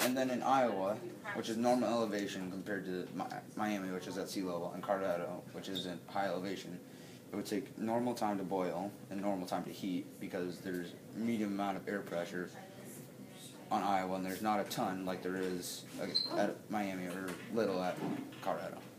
And then in Iowa, which is normal elevation compared to Miami, which is at sea level, and Colorado, which is at high elevation, it would take normal time to boil and normal time to heat because there's medium amount of air pressure on Iowa, and there's not a ton like there is at Miami or little at Colorado.